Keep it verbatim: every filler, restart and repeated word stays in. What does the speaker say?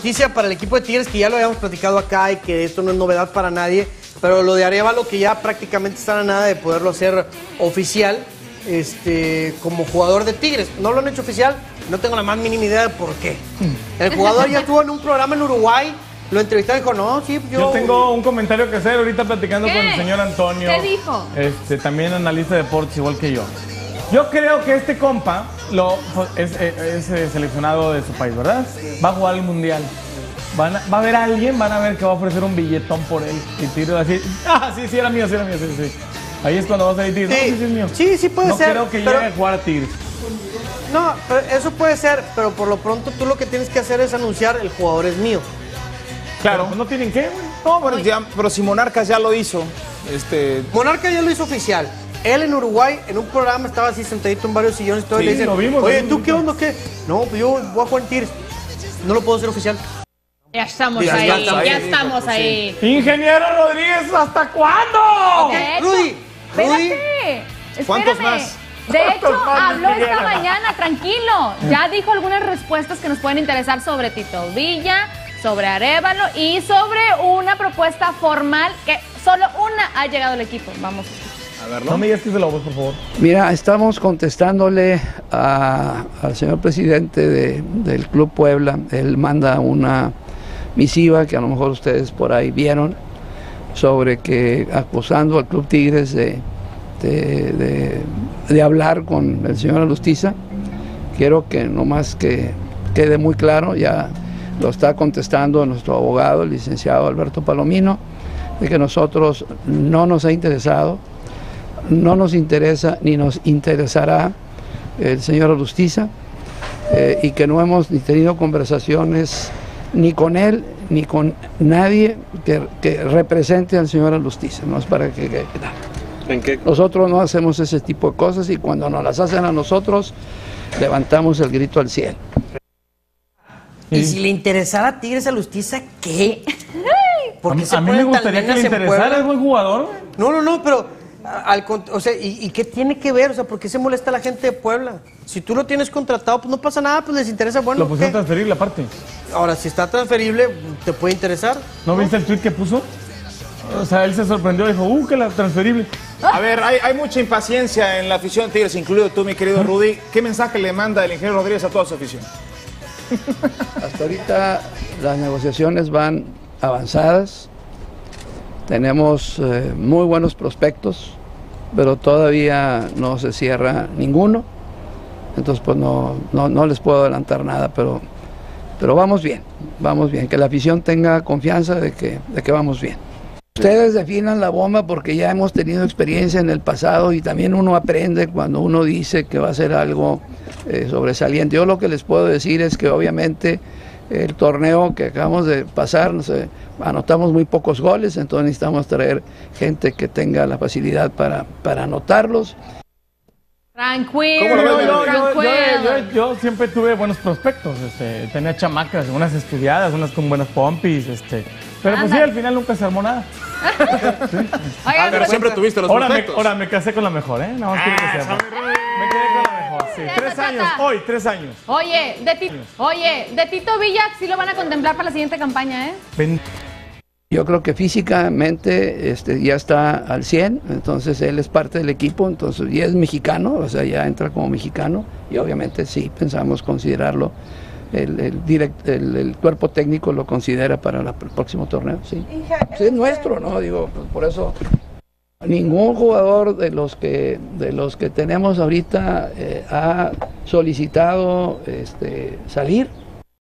noticia para el equipo de Tigres, que ya lo habíamos platicado acá y que esto no es novedad para nadie, pero lo de Arévalo, que ya prácticamente están a nada de poderlo hacer oficial este, como jugador de Tigres. No lo han hecho oficial, no tengo la más mínima idea de por qué. El jugador ya estuvo en un programa en Uruguay, lo entrevistaron y dijo, no, sí, yo... Yo tengo un comentario que hacer ahorita platicando ¿Qué? con el señor Antonio. ¿Qué dijo? Este, también analista de deportes igual que yo. Yo creo que este compa lo, es, es, es seleccionado de su país, ¿verdad? Va a jugar el mundial. Van a, va a haber alguien, van a ver que va a ofrecer un billetón por él. Y Tigres va a decir, ah, sí, sí, era mío, sí, era mío, sí, sí. Ahí es cuando vas a decir, Sí, no, sí, sí, es mío. sí, sí puede no ser. No creo que pero... llegue a jugar a Tigres. No, pero eso puede ser, pero por lo pronto tú lo que tienes que hacer es anunciar, el jugador es mío. Claro, pues no tienen qué, güey. No, bueno, ya, pero si Monarcas ya lo hizo. Este... Monarca ya lo hizo oficial. Él en Uruguay, en un programa, estaba así sentadito en varios sillones y todo, Sí, y le dicen, lo vimos, oye, lo ¿tú vimos. qué onda, qué? No, pues yo voy a jugar en Tigres. No lo puedo hacer oficial. Ya estamos Ya ahí, estamos ya ahí, estamos sí. ahí. Ingeniero Rodríguez, ¿hasta cuándo? Ok, De hecho, Rudy, Rudy. Espérate, ¿Cuántos espérame. más? De hecho, ¿Cuántos más, habló Miguel? esta mañana, tranquilo. Ya dijo algunas respuestas que nos pueden interesar sobre Tito Villa, sobre Arévalo y sobre una propuesta formal que solo una ha llegado al equipo. Vamos. A verlo. No me digas que es de la voz, por favor. Mira, estamos contestándole a- al señor presidente de- del Club Puebla. Él manda una misiva que a lo mejor ustedes por ahí vieron, sobre que acusando al Club Tigres de, de, de- de hablar con el señor Alustiza. Quiero que nomás que quede muy claro, ya lo está contestando nuestro abogado, el licenciado Alberto Palomino, de que nosotros no nos ha interesado, no nos interesa ni nos interesará el señor Alustiza, eh, y que no hemos ni tenido conversaciones ni con él ni con nadie que, que represente al señor Alustiza. No es para que, que- que- ¿En qué? nosotros no hacemos ese tipo de cosas, y cuando nos las hacen a nosotros levantamos el grito al cielo. Y si le interesara a Tigres a Lustiza, ¿qué? A Porque mí, a mí me gustaría que le interesara, es buen jugador, güey. No, no, no, pero a- al cont- o sea, ¿y, y qué tiene que ver? O sea, ¿por qué se molesta la gente de Puebla? Si tú lo tienes contratado, pues no pasa nada, pues les interesa, bueno, Lo pusieron ¿qué? transferible aparte. Ahora, si está transferible, te puede interesar. ¿No viste el tweet que puso? O sea, él se sorprendió y dijo, uh, que la transferible. A ver, hay, hay mucha impaciencia en la afición de Tigres, incluido tú, mi querido Rudy. ¿Qué mensaje le manda el ingeniero Rodríguez a toda su afición? Hasta ahorita las negociaciones van avanzadas, tenemos eh, muy buenos prospectos, pero todavía no se cierra ninguno, entonces pues no, no, no les puedo adelantar nada, pero, pero vamos bien, vamos bien, que la afición tenga confianza de que, de que vamos bien. Ustedes definan la bomba porque ya hemos tenido experiencia en el pasado, y también uno aprende cuando uno dice que va a ser algo eh, sobresaliente. Yo lo que les puedo decir es que obviamente el torneo que acabamos de pasar, no sé, anotamos muy pocos goles, entonces necesitamos traer gente que tenga la facilidad para, para anotarlos. Tranquilo, ¿Cómo lo ves, Yo, yo, yo, tranquilo. yo- yo- yo siempre tuve buenos prospectos, este, tenía chamacas, unas estudiadas, unas con buenas pompis, este, pero pues sí, Ándale. al final nunca se armó nada. Oigan, Ah, pero siempre tuviste los Ahora me, prospectos. ahora me casé con la mejor, ¿eh? Nada más quiero que sepa. Me quedé con la mejor, sí. Ya, Tres ya, años, ya. hoy, tres años. Oye, de Tito, oye, de Tito Villa sí lo van a contemplar para la siguiente campaña, ¿eh? Ven- Yo creo que físicamente este, ya está al cien, entonces él es parte del equipo, entonces y es mexicano, o sea, ya entra como mexicano, y obviamente sí pensamos considerarlo, el, el, direct- el, el cuerpo técnico lo considera para la- el próximo torneo, sí. Sí, es nuestro, ¿no? Digo, pues, por eso ningún jugador de los que de los que tenemos ahorita eh, ha solicitado este, salir.